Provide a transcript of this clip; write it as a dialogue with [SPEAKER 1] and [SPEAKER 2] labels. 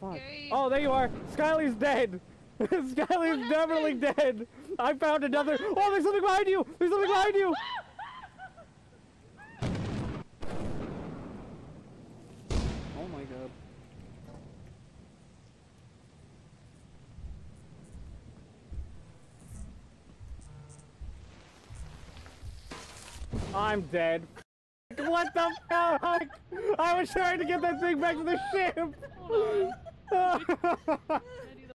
[SPEAKER 1] fuck.
[SPEAKER 2] Gabe.
[SPEAKER 1] Oh, there you are. Skyly's dead. Skyly's definitely dead. I found another. Oh, there's something behind you. There's something behind you. Oh my god. I'm dead. What the fuck? I was trying to get that thing back to the ship.
[SPEAKER 2] Hold on.